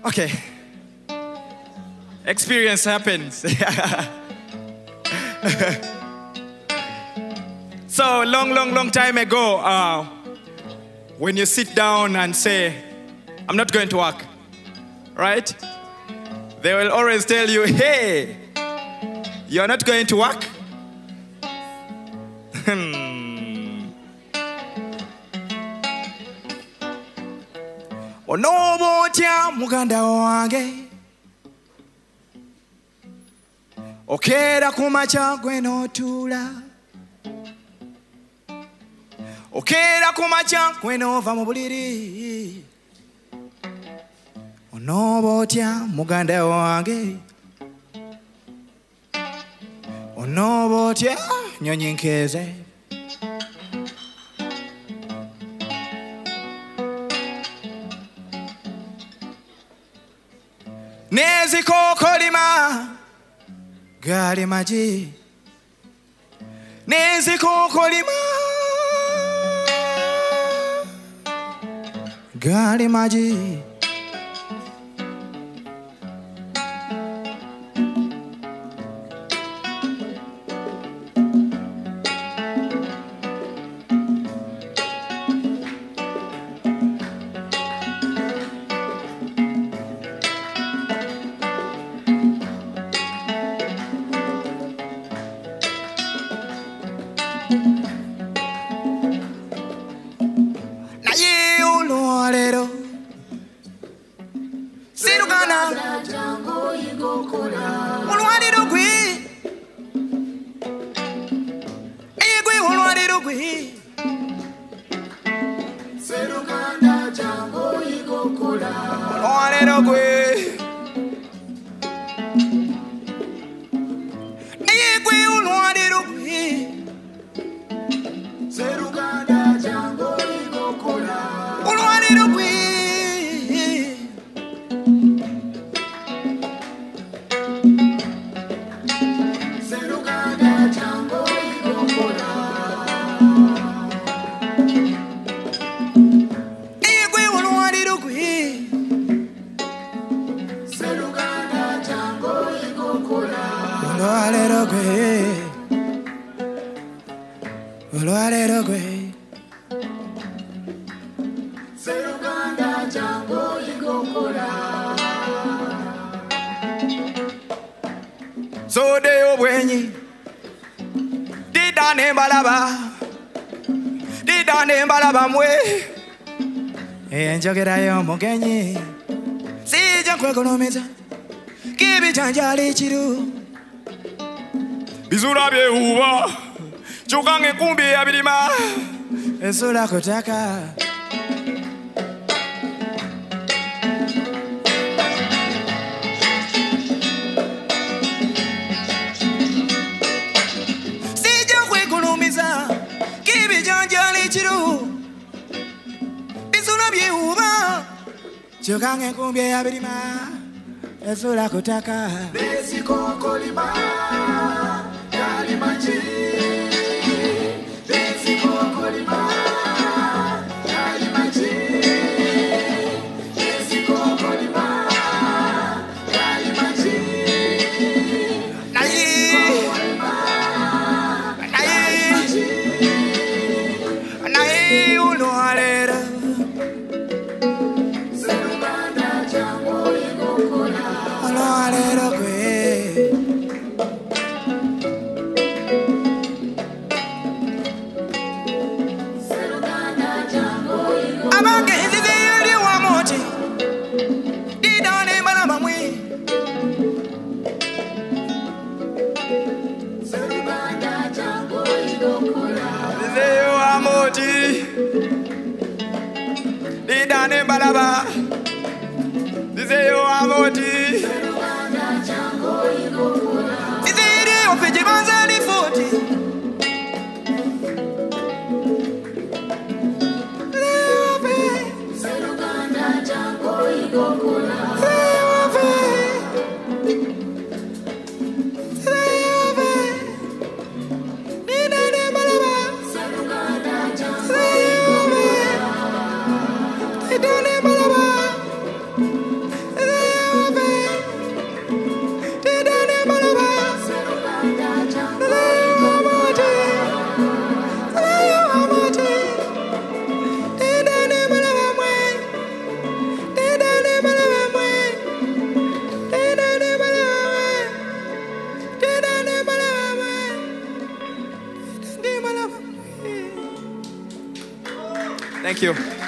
Okay. Experience happens. So long time ago, when you sit down and say, I'm not going to work, right? They will always tell you, hey, you're not going to work? Onobotya muganda wange okera kumacha gwe n'otuula okera kumacha gwe n'ova mu buliri onobotya muganda wange onobotya nyonyi nkeze nezikokolima gali maji nezikokolima gali maji Njogerayo Mugenyi sijja kwekonomeza kibijanjala chiru bizura byeuba chukange enkumbi ya birima esula kutaka sijja kwekonomeza kibijanjala chiru chukange enkumbi ya birima esula kutaka nezikokolima gali maji nezikokolima gali maji nezikokolima gali maji nayi ulwalera Didane balaba Dizeyo amoti Dizeri ofeje manzali foti Sseruganda jango igokula Didane balaba you.